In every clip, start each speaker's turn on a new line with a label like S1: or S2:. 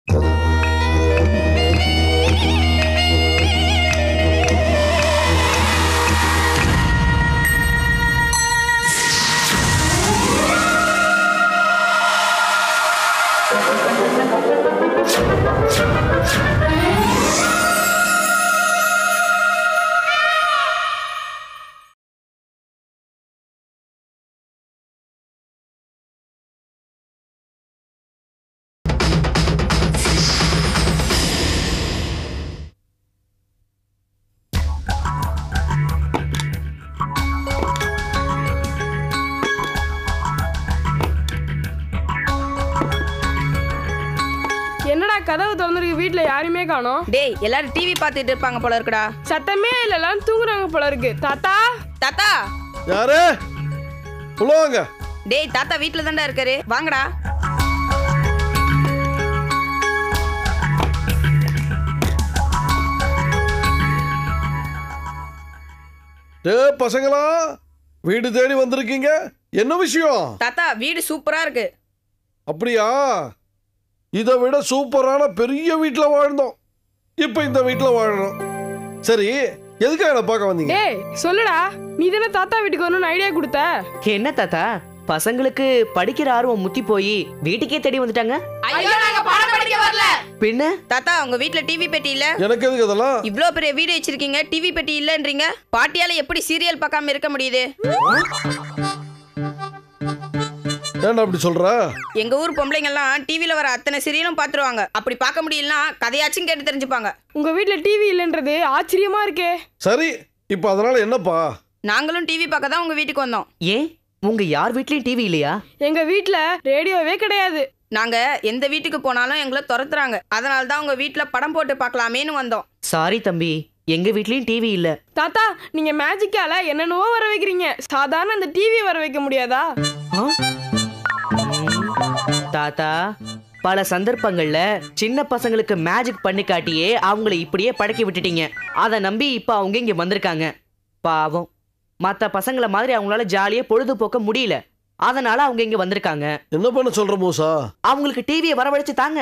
S1: என்னடா கதவு திறந்துருக்கு, வீட்ல யாருமே காணோம்.
S2: டேய், எல்லாரும் டிவி பார்த்துட்டு இருப்பாங்க போல இருக்குடா.
S1: சத்தமே இல்ல, எல்லாரும் தூங்குறாங்க போல இருக்கு. தாத்தா
S2: தாத்தா
S3: யாரு புலவாங்க?
S2: டேய், தாத்தா வீட்ல தான்டா இருக்காரு, வாங்கடா.
S3: டேய் பசங்களா, வீடு தேடி வந்திருக்கீங்க, என்ன விஷயம்?
S2: தாத்தா வீடு சூப்பரா இருக்கு.
S3: அப்படியா? இதை விட சூப்பரான பெரிய வீட்டில் வாழ்ந்தோம், இப்போ இந்த வீட்டில் வாழணும். சரி, எதுக்காக என்ன பார்க்க வந்தீங்க?
S1: டேய் சொல்லுடா, நீ தானே தாத்தா வீட்டுக்கு வரணும்னு ஐடியா கொடுத்த.
S4: என்ன தாத்தா, பசங்களுக்கு படிக்கிற ஆர்வம் முத்தி போய் வீட்டுக்கே தேடி வந்துட்டாங்க. பின்ன
S2: தாத்தா உங்க வீட்ல டிவி பெட்டி இல்ல?
S3: எனக்கு எதுக்கு அதெல்லாம்?
S2: இவ்ளோ பெரிய வீடு வச்சிருக்கீங்க, டிவி பெட்டி இல்லன்றீங்க. பாட்டியால எப்படி சீரியல் பார்க்காம இருக்க முடியுது?
S3: ஏன்டா அப்படி சொல்ற?
S2: எங்க ஊர் பொம்பளைங்க எல்லாம் டிவில வர அத்தனை சீரியலும் பாத்துருவாங்க. அப்படி பார்க்க முடியலனா கதையாச்சும் கேட்டு தெரிஞ்சுப்பாங்க.
S1: உங்க வீட்ல டிவி இல்லன்றது ஆச்சரியமா இருக்கே.
S3: சரி, இப்போ அதனால என்னப்பா?
S2: நாங்களும் டிவி பார்க்க தான் உங்க வீட்டுக்கு வந்தோம்.
S4: ஏன் உங்க யார் வீட்லயும் டிவி இல்லையா?
S1: எங்க வீட்ல ரேடியோவே கிடையாது.
S2: நாங்க எந்த வீட்டுக்கு போனாலும் எங்களை துரத்துறாங்க. அதனால தான் உங்க வீட்ல படம் போட்டு பார்க்கலாமேன்னு வந்தோம்.
S4: சாரி தம்பி, எங்க வீட்லயும் டிவி இல்ல.
S1: தாத்தா நீங்க மேஜிக்கால என்னென்னவோ வர வைக்கிறீங்க, சாதாரண அந்த டிவி வர வைக்க முடியாதா?
S4: தாத்தா, பல சந்தர்ப்பங்கள்ல சின்ன பசங்களுக்கு மேஜிக் பண்ணி காட்டியே அவங்களை இப்படியே பழக்கி விட்டுட்டீங்க. அதை நம்பி இப்ப அவங்க இங்க வந்திருக்காங்க. பாவம், மற்ற பசங்களை மாதிரி அவங்களால ஜாலியா பொழுதுபோக்க முடியல. அதனால அவங்க இங்க வந்திருக்காங்க.
S3: என்ன பண்ண சொல்ற மூசா?
S4: அவங்களுக்கு டிவியை வரவழைச்சு தாங்க.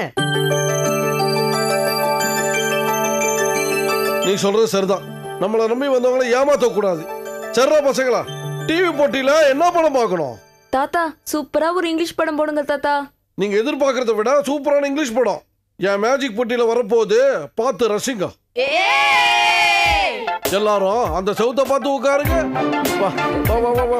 S3: நீ சொல்றது சரிதான், நம்மளை நம்பி வந்தவங்களை ஏமாத்த கூடாது. சரிடா பசங்களா, டிவி போட்டியில என்ன படம் பார்க்கணும்?
S5: தாத்தா சூப்பரா ஒரு இங்கிலீஷ் படம் போடுங்க தாத்தா.
S3: நீங்க எதிர்பார்க்கறத விட சூப்பரான இங்கிலீஷ் படம் என் மேஜிக் போட்டியில வரப்போகுது, பார்த்து ரசிங்க. எல்லாரும் அந்த செவுத்தை பார்த்து உட்காருங்க. வா வா வா வா வா.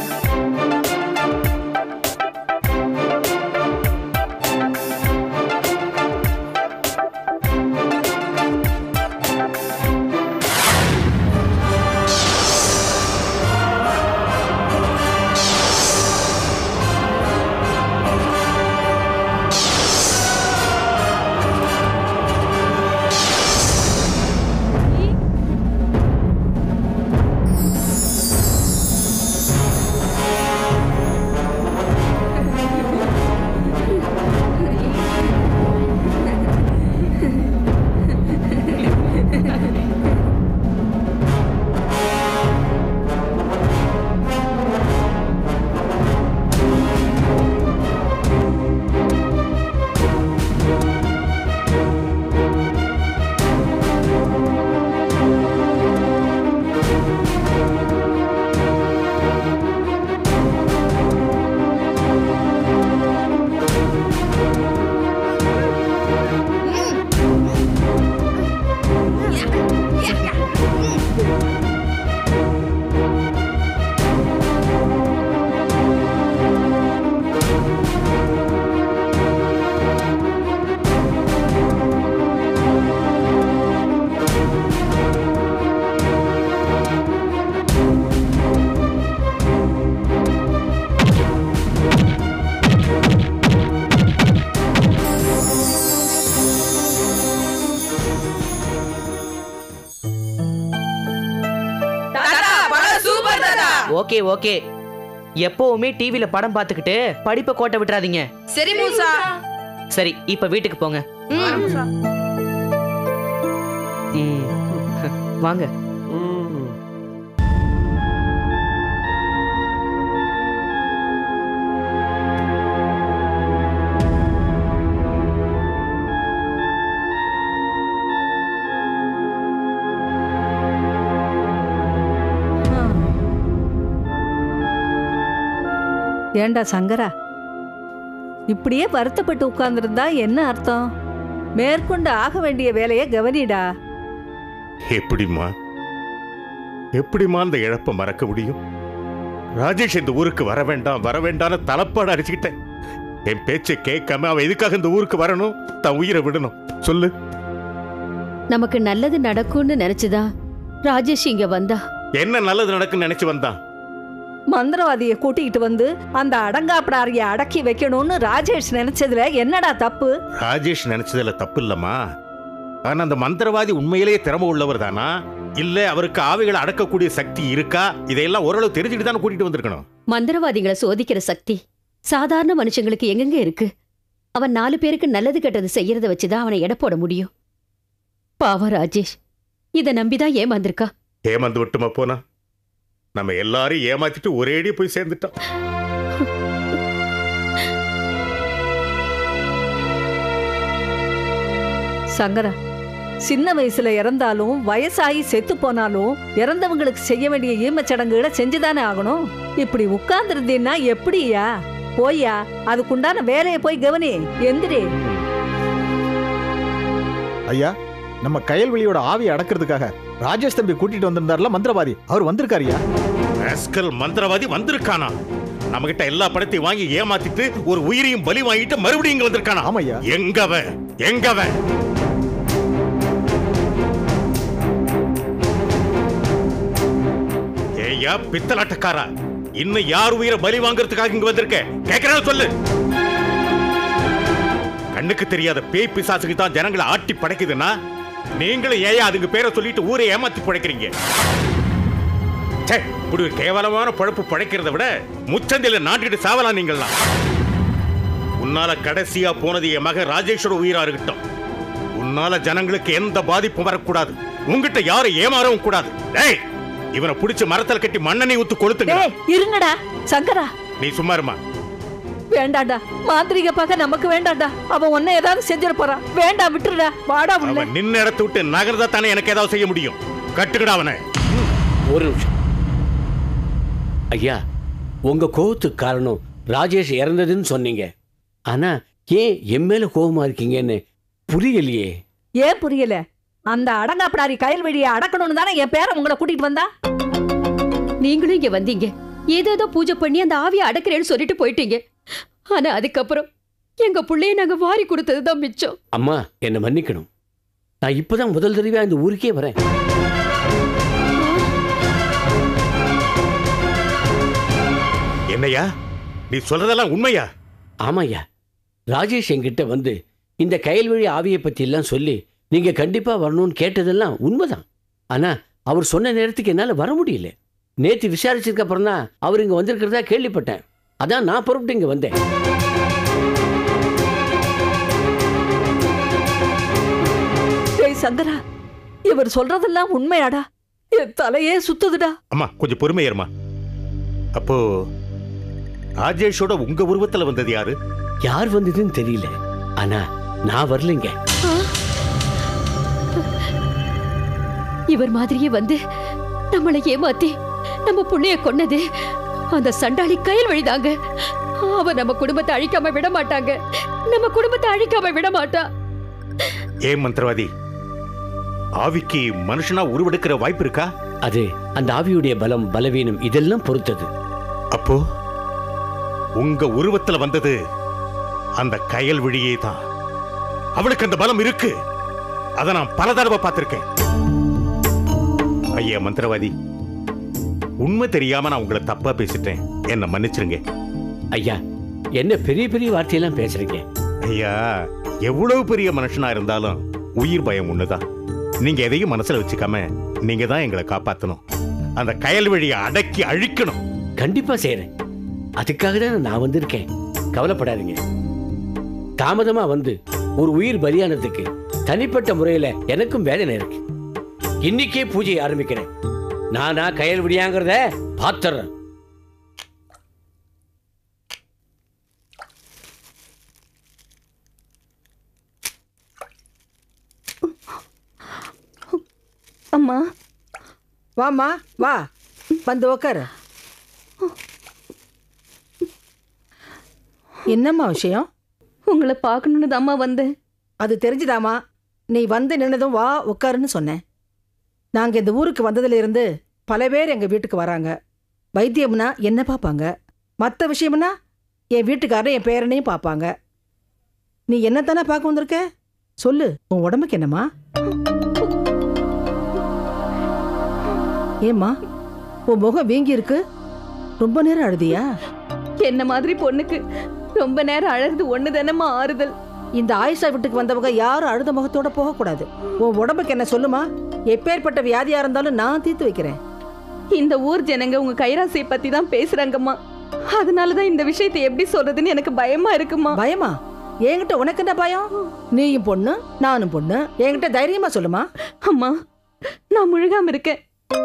S4: ஓகே ஓகே, எப்பவுமே டிவில படம் பார்த்துக்கிட்டு படிப்பை கோட்டை விட்டுறாதீங்க.
S2: சரி மூசா.
S4: சரி, இப்ப வீட்டுக்கு போங்க. வாங்க.
S6: ஏண்டா சங்கரா, இப்படியே வருத்தப்பட்டு உட்கார்ந்துருந்தா என்ன அர்த்தம்? மேற்கொண்டு ஆக வேண்டிய வேலையை கவனிடா.
S7: எப்படிம்மா அந்த இழப்பை மறக்க முடியும்? ராஜேஷ் இந்த ஊருக்கு வர வேண்டாம்னு தலைப்பாடு அடிச்சுக்கிட்டேன். என் பேச்சை கேட்காம அவன் எதுக்காக இந்த ஊருக்கு வரணும், தன் உயிரை விடணும்? சொல்லு.
S8: நமக்கு நல்லது நடக்கும்னு நினைச்சுதான் ராஜேஷ் இங்க வந்தா.
S7: என்ன நல்லது நடக்குன்னு நினைச்சு வந்தான்?
S6: மந்திரவாதியை கூட்டிகிட்டு வந்து அந்த அடங்காப்படாரிய அடக்கி வைக்கணும்னு ராஜேஷ் நினைச்சதுல என்னடா தப்பு?
S7: ராஜேஷ் நினைச்சதுல தப்பு இல்லம்மா. ஆனா அந்த மந்திரவாதி உண்மையிலேயே திறமை உள்ளவர் தானா, இல்ல அவருக்கு ஆவிகளை அடக்கக்கூடிய சக்தி இருக்கா, இதையெல்லாம் ஓரளவு தெரிஞ்சுட்டு தானே கூட்டிட்டு வந்திருக்கணும்.
S8: மந்திரவாதிகளை சோதிக்கிற சக்தி சாதாரண மனுஷங்களுக்கு எங்கெங்க இருக்கு? அவன் 4 பேருக்கு நல்லது கெட்டது செய்யறத வச்சுதான் அவனை எடை போட முடியும். பாவம் ராஜேஷ் இதை நம்பிதான் ஏமாந்திருக்கா.
S7: ஏமாந்து விட்டுமா போனா? நம்ம எல்லாரும் ஏமாத்திட்டு ஒரேடி போய் சேர்ந்துட்டோம்.
S6: சங்கரா, சின்ன வயசுல இறந்தாலும் வயசாகி செத்து போனாலும் இறந்தவங்களுக்கு செய்ய வேண்டிய ஈமச்சடங்குகளை செஞ்சுதானே ஆகணும். இப்படி உட்கார்ந்துருந்தீன்னா எப்படியா? போய்யா அதுக்குண்டான வேலையை போய் கவனி. எந்திரி.
S9: ஐயா, நம்ம கயல்வெளியோட ஆவியை அடக்கிறதுக்காக ராஜேஷ் தம்பி கூட்டிட்டு வந்திருந்தார்ல மந்திரவாதி, அவர் வந்திருக்காருயா.
S7: மந்திரவாதி வந்திருக்கானா? நம்ம கிட்ட எல்லா படத்தையும் வாங்கி ஏமாத்திட்டு ஒரு உயிரையும் பலி வாங்கிட்டு மறுபடியும் இங்க வந்திருக்கானா?
S9: ஆமையா.
S7: எங்கவன் ஏய்யா பித்தலாட்டக்காரா, இன்னும் யார் உயிரை பலி வாங்குறதுக்காக இங்க வந்திருக்க? கேக்குறேன் சொல்லு. கண்ணுக்கு தெரியாத பேய் பிசாசுக்கு தான் ஜனங்களை ஆட்டி படைக்குதுன்னா நீங்களும் ஏயா அதுங்க பேரை சொல்லிட்டு ஊரை ஏமாத்தி படைக்கிறீங்க? இப்படி ஒரு கேவலமான பழப்பு படைக்கிறத விட முச்சந்தில நாட்டிட்டு சாவலாம் நீங்கள்லாம். உன்னால கடைசியா போனது என் மகன் ராஜேஷோட உயிரா இருக்கட்டும். உன்னால ஜனங்களுக்கு எந்த பாதிப்பும் வரக்கூடாது. உங்ககிட்ட யாரும் ஏமாறவும் கூடாது. இவனை பிடிச்சு மரத்தில் கட்டி மண்ணெண்ணெய் ஊத்து கொளுத்துங்க.
S6: இருங்கடா சங்கரா.
S7: நீ சும்மா இருமா.
S6: வேண்டாண்டா, மாந்திரிக பார்க்க நமக்கு வேண்டாண்டா. அவன் ஒன்ன ஏதாவது செஞ்சிட போறான். வேண்டாம், விட்டுடா. வாடா உள்ள.
S7: நின்ன இடத்தை விட்டு நகர்ந்தா தானே எனக்கு ஏதாவது செய்ய முடியும். கட்டுக்கடா அவனை.
S10: ஒரு நிமிஷம் ஐயா, உங்க கோவத்துக்கு காரணம் ராஜேஷ் இறந்ததுன்னு சொன்னீங்க. ஆனா ஏன் என் மேல கோபமா இருக்கீங்கன்னு புரியலையே.
S6: ஏன் புரியல? அந்த அடங்காப்படாரி கயல்வெளியை அடக்கணும்னு தானே என் பேரை உங்களை கூட்டிட்டு வந்தா.
S8: நீங்களும் இங்க வந்தீங்க, ஏதோ பூஜை பண்ணி அந்த ஆவியை அடக்கிறேன்னு சொல்லிட்டு போயிட்டீங்க. ஆனா அதுக்கப்புறம் எங்க பிள்ளைய நாங்க வாரி கொடுத்ததுதான் மிச்சம்.
S10: அம்மா, என்ன மன்னிக்கணும். நான் இப்பதான் முதல் தடவையா இந்த ஊருக்கே வரேன்.
S7: என்னையா நீ சொல்றதெல்லாம் உண்மையா?
S10: ஆமாய்யா, ராஜேஷ் என்கிட்ட வந்து இந்த கயல்வெளி ஆவியை பத்தி எல்லாம் சொல்லி நீங்க கண்டிப்பா வரணும்னு கேட்டதெல்லாம் உண்மைதான். ஆனா அவர் சொன்ன நேரத்துக்கு என்னால வர முடியல. நேற்று விசாரிச்சதுக்கு அப்புறம் தான் அவர் இங்க வந்திருக்கிறதா கேள்விப்பட்டேன். அதான் நான் புறப்பட்டு இங்க வந்தேன்.
S6: சங்கரா, இவர் சொல்றதெல்லாம் உண்மையாடா? என் தலையே சுத்துதுடா.
S7: அம்மா கொஞ்சம் பொறுமையேருமா. அப்போ ராஜேஷோட உங்க உருவத்துல வந்தது யாரு?
S10: யார் வந்ததுன்னு தெரியல. ஆனா நான் வரலைங்க.
S8: இவர் மாதிரியே வந்து நம்மளை ஏமாத்தி நம்ம புள்ளைய கொன்னது அந்த சண்டாளி கயல்வெளிதாங்க. அவ நம்ம குடும்பத்தை அழிக்காம விட மாட்டாங்க. நம்ம குடும்பத்தை அழிக்காம விட மாட்டா.
S7: ஏன் மந்திரவாதி, ஆவிக்கு மனுஷனா உருவெடுக்கிற வாய்ப்பு இருக்கா?
S10: அது அந்த ஆவியுடைய பலம் பலவீனம் இதெல்லாம் பொறுத்தது.
S7: அப்போ உங்க உருவத்துல வந்தது அந்த கயல்வெளியே தான். அவளுக்கு அந்த பலம் இருக்கு. அதை நான் பல தடவை பார்த்திருக்கேன். ஐயா மந்திரவாதி, உண்மை தெரியாம நான் உங்களை தப்பா பேசிட்டேன், என்ன மன்னிச்சிருங்க.
S10: ஐயா, என்ன பெரிய பெரிய வார்த்தையெல்லாம் பேசுறீங்க?
S7: ஐயா, எவ்வளவு பெரிய மனுஷனா இருந்தாலும் உயிர் பயம் ஒண்ணுதான். நீங்க எதையும் மனசுல வச்சுக்காம நீங்க தான் எங்களை காப்பாத்தணும். அந்த கயல்வெளியை அடக்கி அழிக்கணும்.
S10: கண்டிப்பா செய்யறேன். அதுக்காக தான் நான் வந்திருக்கேன். கவலைப்படாதீங்க. தாமதமா வந்து ஒரு உயிர் பலியானதுக்கு தனிப்பட்ட முறையில எனக்கும் வேதனை இருக்கு. இன்னைக்கே பூஜை ஆரம்பிக்கிறேன். நானா கயல்வெளியாங்கிறத பாத்துறேன்.
S6: அம்மா, வாமா, வா, வந்து உக்காரு.
S11: என்னம்மா விஷயம்?
S5: உங்களை பார்க்கணுன்னு தாம்மா வந்தேன்.
S11: அது தெரிஞ்சுதாமா நீ வந்து நின்னதும் வா உட்காருன்னு சொன்னேன். நாங்க இந்த ஊருக்கு வந்ததுல இருந்து பல பேர் எங்க வீட்டுக்கு வராங்க. வைத்தியம்னா என்ன பார்ப்பாங்க, மற்ற விஷயம்னா என் வீட்டுக்காரர் என் பேரனையும் பார்ப்பாங்க. நீ என்னத்தானே பார்க்க வந்திருக்க? சொல்லு, உன் உடம்புக்கு என்னம்மா? ஏம்மா உன் முகம் வீங்கி இருக்கு? ரொம்ப நேரம் அழுதியா?
S5: என்ன மாதிரி பொண்ணுக்கு ரொம்ப நேரம் அழகுது ஒண்ணு தானம்மா ஆறுதல்.
S11: இந்த ஆயிஷா வீட்டுக்கு வந்தவங்க யாரும் அழுத முகத்தோட போகக்கூடாது. உன் உடம்புக்கு என்ன சொல்லுமா? எப்பேற்பட்ட வியாதியா இருந்தாலும் நான் தீர்த்து வைக்கிறேன்.
S5: இந்த ஊர் ஜனங்க உங்க கைராசியை பத்தி தான் பேசுறாங்கம்மா. அதனாலதான் இந்த விஷயத்தை எப்படி சொல்றதுன்னு எனக்கு பயமா இருக்குமா.
S11: பயமா? என்கிட்ட உனக்கு என்ன பயம்? நீயும் பொண்ணு நானும் பொண்ணு, என்கிட்ட தைரியமா சொல்லுமா.
S5: அம்மா நான் முழுகாம இருக்கேன்,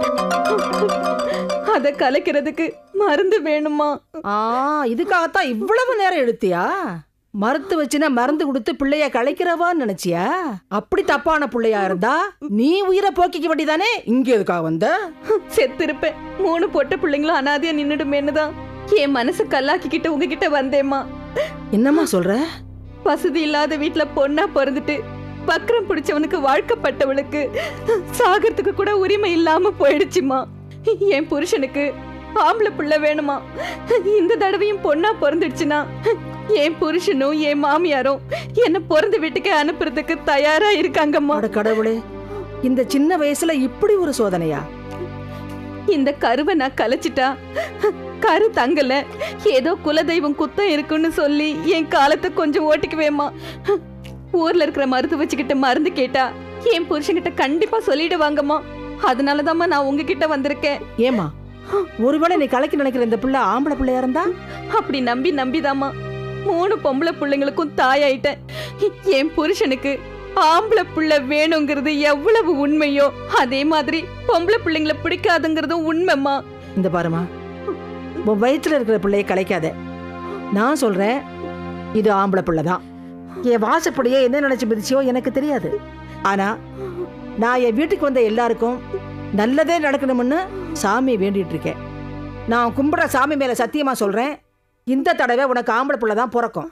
S5: அத கலைக்கிறதுக்கு மருந்து வேணுமா?
S11: இதுக்காகத்தான் இவ்வளவு நேரம் எடுத்தியா? மறுத்து வச்சுனா மருந்து கொடுத்து பிள்ளைய கலைக்கிறவான்னு நினைச்சியா? அப்படி தப்பான பிள்ளையா இருந்தா நீ உயிரை போக்கிக்க வேண்டியதானே. இங்க எதுக்காக வந்த?
S5: செத்து இருப்பேன். 3 பொட்ட பிள்ளைங்களும் அனாதையா நின்னுடுமேன்னுதான் என் மனசு கல்லாக்கிக்கிட்டு உங்ககிட்ட வந்தேம்மா.
S11: என்னம்மா சொல்ற?
S5: வசதி இல்லாத வீட்டுல பொண்ணா பிறந்துட்டு பக்கரம் பிடிச்சவனுக்கு வாழ்க்கப்பட்டவளுக்கு சாகிறதுக்கு கூட உரிமை இல்லாம போயிடுச்சுமா. என் புருஷனுக்கு ஆம்பளை பிள்ளை வேணுமா. இந்த தடவையும் பொண்ணா பிறந்துடுச்சுன்னா என் புருஷனும் என் மாமியாரும் என்ன பிறந்த வீட்டுக்கு அனுப்புறதுக்கு தயாரா இருக்காங்கம்மா.
S11: கடவுளே, இந்த சின்ன வயசுல இப்படி ஒரு சோதனையா?
S5: இந்த கருவை நான் கலைச்சிட்டா கரு தங்கல, ஏதோ குலதெய்வம் குத்தம் இருக்குன்னு சொல்லி என் காலத்தை கொஞ்சம் ஓட்டிக்குவேம்மா. ஊர்ல இருக்கிற மருந்து வச்சுக்கிட்ட மருந்து கேட்டா என் புருஷன்கிட்ட கண்டிப்பா சொல்லிடுவாங்கம்மா. அதனாலதாம்மா நான் உங்ககிட்ட வந்திருக்கேன்.
S11: ஏமா, ஒருவேளை நீ கலைக்க நினைக்கிற இந்த பிள்ளை ஆம்பளை பிள்ளையா இருந்தா?
S5: அப்படி நம்பிதாம்மா 3 பொம்பளை பிள்ளைங்களுக்கும் தாயாயிட்டேன். என் புருஷனுக்கு ஆம்பளை பிள்ளை வேணுங்கிறது எவ்வளவு உண்மையோ அதே மாதிரி பொம்பளை பிள்ளைங்களை பிடிக்காதுங்கிறதும் உண்மைம்மா.
S11: இந்த பாருமா, உன் வயிற்றுல இருக்கிற பிள்ளைய கலைக்காத. நான் சொல்றேன், இது ஆம்பளை பிள்ளைதான். என் வாசப்படியே என்ன நினைச்சு மிதிச்சியோ எனக்கு தெரியாது. ஆனா நான் என் வீட்டுக்கு வந்த எல்லாருக்கும் நல்லதே நடக்கணும்னு சாமி வேண்டிட்டு இருக்கேன். நான் கும்பிடுற சாமி மேல சத்தியமா சொல்றேன், இந்த தடவை உனக்கு ஆம்பளை பிள்ளை தான் பிறக்கும்.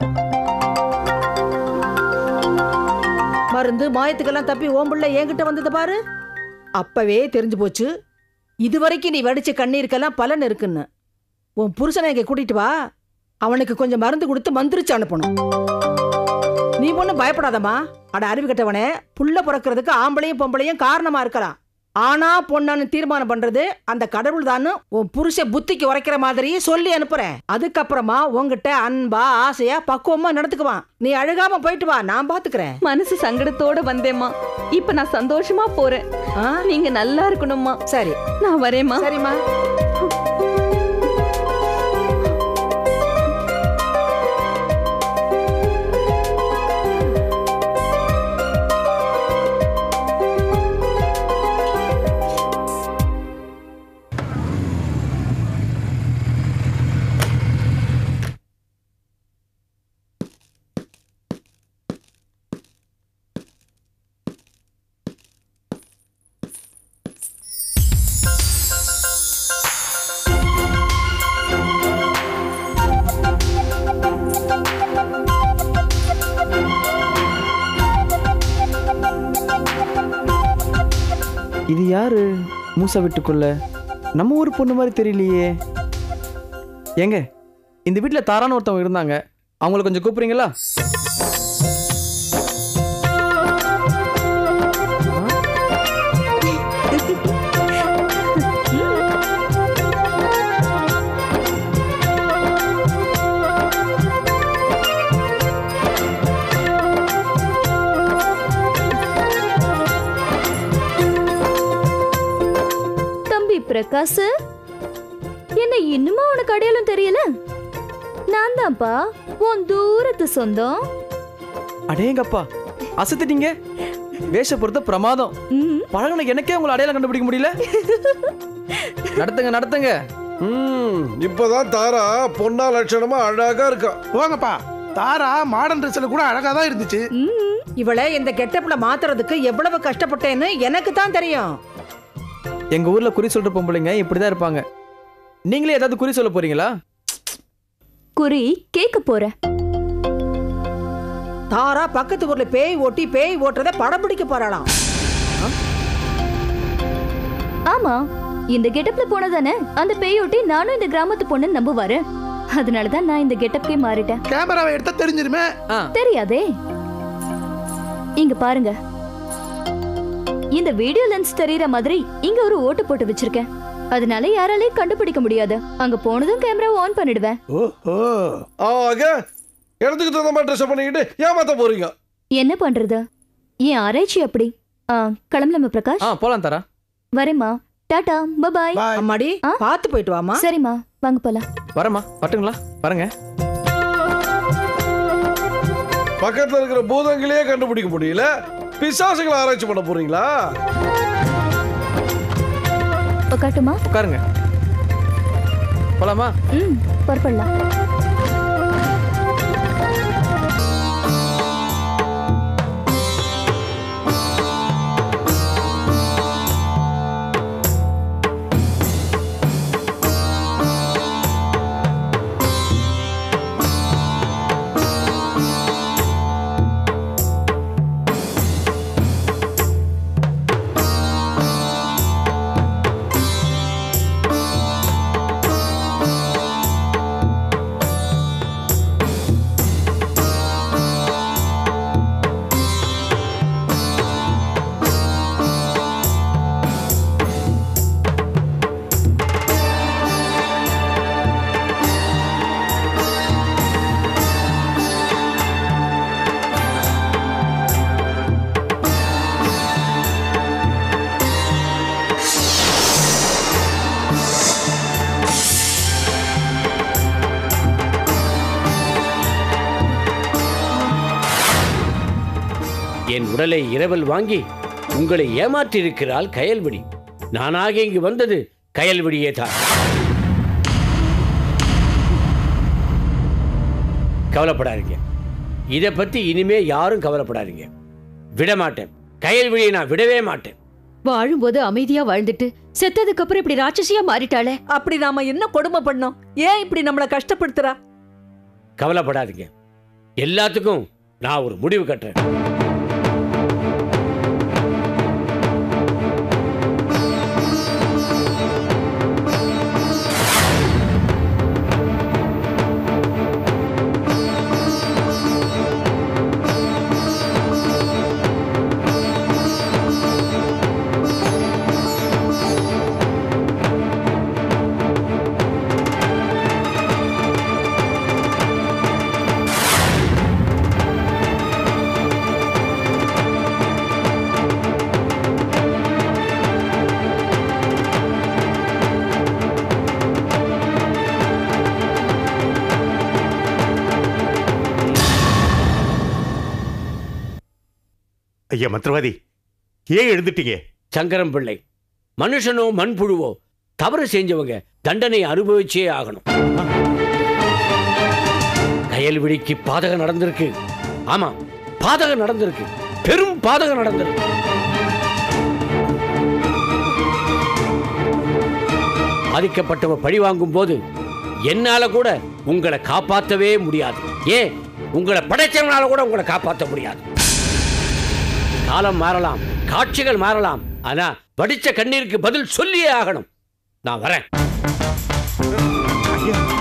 S11: மருந்து மாயத்துக்கெல்லாம் தப்பி ஓம்பிள்ள என்கிட்ட வந்தது பாரு, அப்பவே தெரிஞ்சு போச்சு இதுவரைக்கும் நீ வடிச்ச கண்ணீருக்கெல்லாம் பலன் இருக்குன்னு. உன் புருஷனை இங்க கூட்டிட்டு வா, அவனுக்கு கொஞ்சம் மருந்து கொடுத்து மந்திரிச்சு அனுப்பணும். நீ ஒன்னும் பயப்படாதம்மா. அட அறிவு கட்டவனே, புள்ள பிறக்கிறதுக்கு ஆம்பளையும் பொம்பளையும் காரணமா இருக்கலாம். ஆனா பொண்ணான்னு தீர்மானம் பண்றது அந்த கடவுள் தான். உன் புருஷ புத்திக்கு உரைக்கிற மாதிரி சொல்லி அனுப்புறேன். அதுக்கப்புறமா உங்ககிட்ட அன்பா ஆசையா பக்குவமா நடத்துக்குவான். நீ அழுகாம போயிட்டு வா, நான் பாத்துக்கிறேன்.
S5: மனசு சங்கடத்தோட வந்தேம்மா, இப்ப நான் சந்தோஷமா போறேன். நீங்க நல்லா இருக்கணும்மா.
S11: சரி,
S5: நான் வரேம்மா.
S11: சரிம்மா.
S12: இது யாரு மூசா வீட்டுக்குள்ள? நம்ம ஊர் பொண்ணு மாதிரி தெரியலையே. ஏங்க, இந்த வீட்டில் தாரான்னு ஒருத்தவங்க இருந்தாங்க, அவங்கள கொஞ்சம் கூப்பிடுறீங்களா?
S5: பிரகாஷ், என்ன இன்னுமா உனக்கு அடையாளம் தெரியல? நான் தான்ப்பா உன் தூரத்து சொந்தம்.
S12: அடேங்கப்பா, அசத்துட்டீங்க. வேஷ பொறுத்த பிரமாதம். பழகுன எனக்கே உங்களை அடையாளம் கண்டுபிடிக்க முடியல. நடத்துங்க நடத்துங்க.
S3: இப்பதான் தாரா பொண்ணா லட்சணமா அழகா இருக்கா.
S13: போங்கப்பா, தாரா மாடர்ன் ட்ரெஸ்ல கூட அழகா தான் இருந்துச்சு.
S11: இவளை இந்த கெட்டப்ல மாத்துறதுக்கு எவ்வளவு கஷ்டப்பட்டேன்னு எனக்கு தான் தெரியும்.
S12: எங்க ஊர்ல குறி சொல்ற பொம்பளைங்க இப்படிதான் இருப்பாங்க. நீங்களே ஏதாவது குறி சொல்ல போறீங்களா?
S5: குறி கேட்க போறேன்.
S11: தாரா பக்கத்து ஊர்ல பேய் ஓட்டுறத படம் பிடிக்க போறாளாம்.
S14: ஆமா, இந்த கெட்டப்ல போனதானே அந்த பேயோட்டி நானும் இந்த கிராமத்து பொண்ணு நம்புவாரு. அதனாலதான் நான் இந்த கெட்டப்கே மாறிட்டேன்.
S13: கேமராவை எடுத்தா தெரிஞ்சிருமே.
S14: தெரியாதே. இங்க பாருங்க, இந்த வீடியோ லென்ஸ் தெரியற மாதிரி இங்க ஒரு ஓட்டு போட்டு வச்சிருக்கேன். அதனால யாராலையும் கண்டுபிடிக்க முடியாது. அங்க போனதும் கேமராவை ஆன் பண்ணிடுவேன்.
S3: ஓஹோ, ஆக இடத்துக்கு தகுந்த மாதிரி ட்ரெஸ் பண்ணிக்கிட்டு ஏமாத்த போறீங்க.
S14: என்ன பண்றது, என் ஆராய்ச்சி அப்படி. கிளம்பலாமா பிரகாஷ்?
S12: போலாம் தாரா.
S14: வரேம்மா, டாடா, பபாய்.
S11: அம்மாடி, பார்த்து போயிட்டு வாமா.
S14: சரிம்மா, வாங்க போலாம்.
S12: வரமா, பட்டுங்களா? பாருங்க,
S3: பக்கத்துல இருக்கிற பூதங்களையே கண்டுபிடிக்க முடியல, பிசாசுகளை ஆராய்ச்சி பண்ண போறீங்களா?
S14: உட்காட்டுமா?
S12: உட்காருங்க. போலாமா?
S14: புறப்படலாம்.
S10: என் உடலை இரவல் வாங்கி உங்களை ஏமாற்றியிருக்கிறாள் கயல்விழி. நானாக இங்கு வந்தது கயல்விழியே தான். கவலைப்படாதீங்க, இதை பத்தி இனிமே யாரும் கவலைப்படாதீங்க. விடமாட்டேன், கயல்விழியை நான் விடவே மாட்டேன்.
S8: வாழும்போது அமைதியா வாழ்ந்துட்டு செத்ததுக்கு அப்புறம் இப்படி ராட்சசியா மாறிட்டாளே.
S6: அப்படி நாம என்ன கொடுமை பண்ணோம்? ஏன் இப்படி நம்மளை கஷ்டப்படுத்துறா?
S10: கவலைப்படாதீங்க, எல்லாத்துக்கும் நான் ஒரு முடிவு கட்டுறேன்.
S7: ஐயா மந்திரவாதி, ஏன் எழுந்துட்டீங்க?
S10: சங்கரம் பிள்ளை, மனுஷனோ மண்புழுவோ தவறு செஞ்சவங்க தண்டனை அனுபவிச்சே ஆகணும். கயல்விழிக்கு பாதகம் நடந்திருக்கு. ஆமா, பாதகம் நடந்திருக்கு, பெரும் பாதகம் நடந்திருக்கு. பாதிக்கப்பட்டவ பழி வாங்கும் போது என்னால கூட உங்களை காப்பாற்றவே முடியாது. ஏன், உங்களை படைச்சவனால கூட உங்களை காப்பாற்ற முடியாது. காலம் மாறலாம், காட்சிகள் மாறலாம், ஆனா வடிச்ச கண்ணீருக்கு பதில் சொல்லியே ஆகணும். நான் வரேன்.
S7: ஐயா